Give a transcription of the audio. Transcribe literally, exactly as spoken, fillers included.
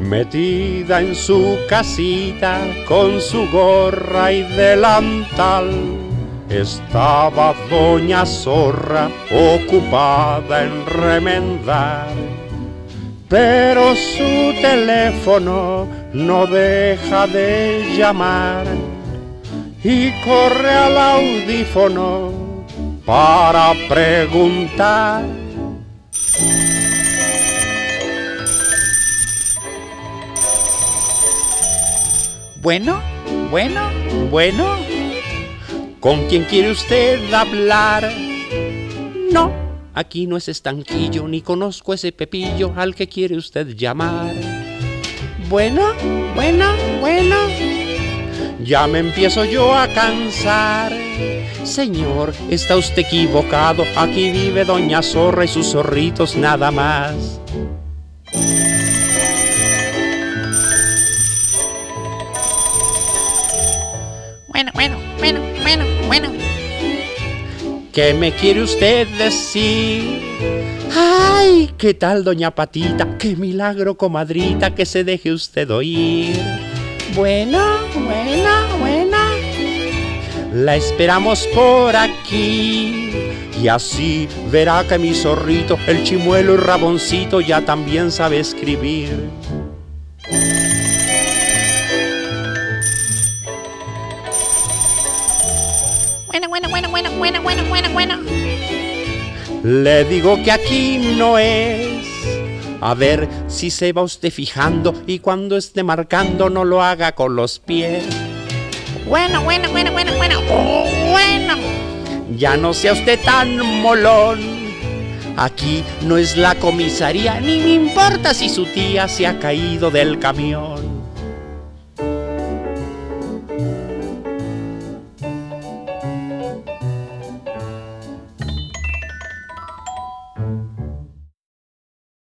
Metida en su casita con su gorra y delantal, estaba doña Zorra ocupada en remendar, pero su teléfono no deja de llamar y corre al audífono para preguntar. Bueno, bueno, bueno. ¿Con quién quiere usted hablar? No, aquí no es Estanquillo, ni conozco ese Pepillo al que quiere usted llamar. Bueno, bueno, bueno. Ya me empiezo yo a cansar. Señor, está usted equivocado, aquí vive doña Zorra y sus zorritos nada más. Bueno, bueno, bueno, bueno, bueno. ¿Qué me quiere usted decir? ¡Ay! ¿Qué tal, doña Patita? ¡Qué milagro, comadrita, que se deje usted oír! Bueno, bueno, bueno. La esperamos por aquí y así verá que mi zorrito, el chimuelo y raboncito, ya también sabe escribir. Bueno, bueno, bueno, bueno, bueno, bueno, bueno, bueno. Le digo que aquí no es. A ver si se va usted fijando y cuando esté marcando no lo haga con los pies. Bueno, bueno, bueno, bueno, bueno. Oh, bueno. Ya no sea usted tan molón. Aquí no es la comisaría, ni me importa si su tía se ha caído del camión.